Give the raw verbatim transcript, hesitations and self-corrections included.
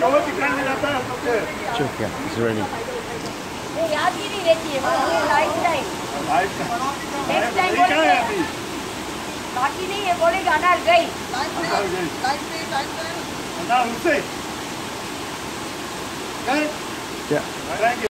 ठीक है, it's ready. याद ही नहीं रहती है लाइफ टाइम। नेक्स्ट टाइम बाकी नहीं है, बोले गाना गई क्या